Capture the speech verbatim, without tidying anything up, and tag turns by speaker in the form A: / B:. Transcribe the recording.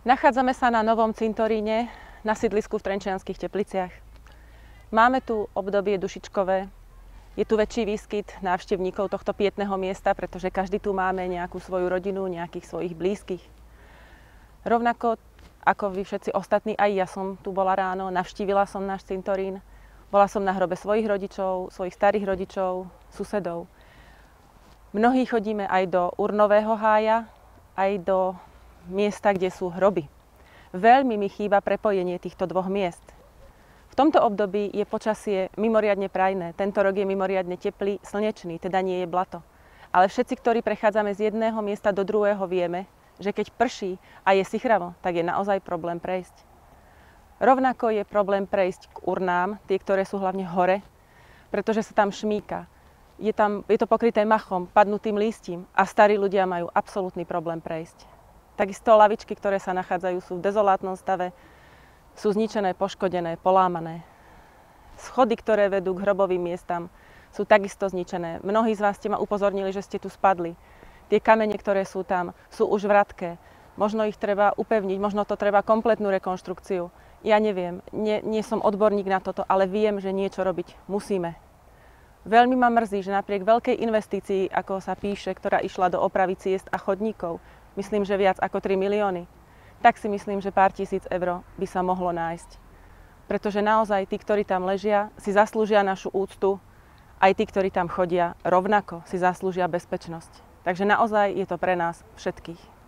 A: Nachádzame sa na novom cintoríne na sídlisku v Trenčianskych Tepliciach. Máme tu obdobie dušičkové, je tu väčší výskyt návštevníkov tohto pietného miesta, pretože každý tu máme nejakú svoju rodinu, nejakých svojich blízkych. Rovnako ako vy všetci ostatní, aj ja som tu bola ráno, navštívila som náš cintorín, bola som na hrobe svojich rodičov, svojich starých rodičov, susedov. Mnohí chodíme aj do urnového hája, aj do miesta, kde sú hroby. Veľmi mi chýba prepojenie týchto dvoch miest. V tomto období je počasie mimoriadne prajné. Tento rok je mimoriadne teplý, slnečný, teda nie je blato. Ale všetci, ktorí prechádzame z jedného miesta do druhého, vieme, že keď prší a je sichravo, tak je naozaj problém prejsť. Rovnako je problém prejsť k urnám, tie, ktoré sú hlavne hore, pretože sa tam šmíka. Je, tam, je to pokryté machom, padnutým lístím a starí ľudia majú absolútny problém prejsť. Takisto lavičky, ktoré sa nachádzajú, sú v dezolátnom stave, sú zničené, poškodené, polámané. Schody, ktoré vedú k hrobovým miestam, sú takisto zničené. Mnohí z vás ste ma upozornili, že ste tu spadli. Tie kamene, ktoré sú tam, sú už vratké. Možno ich treba upevniť, možno to treba kompletnú rekonštrukciu. Ja neviem, nie, nie som odborník na toto, ale viem, že niečo robiť musíme. Veľmi ma mrzí, že napriek veľkej investícii, ako sa píše, ktorá išla do opravy ciest a chodníkov, myslím, že viac ako tri milióny, tak si myslím, že pár tisíc eur by sa mohlo nájsť. Pretože naozaj tí, ktorí tam ležia, si zaslúžia našu úctu, aj tí, ktorí tam chodia, rovnako si zaslúžia bezpečnosť. Takže naozaj je to pre nás všetkých.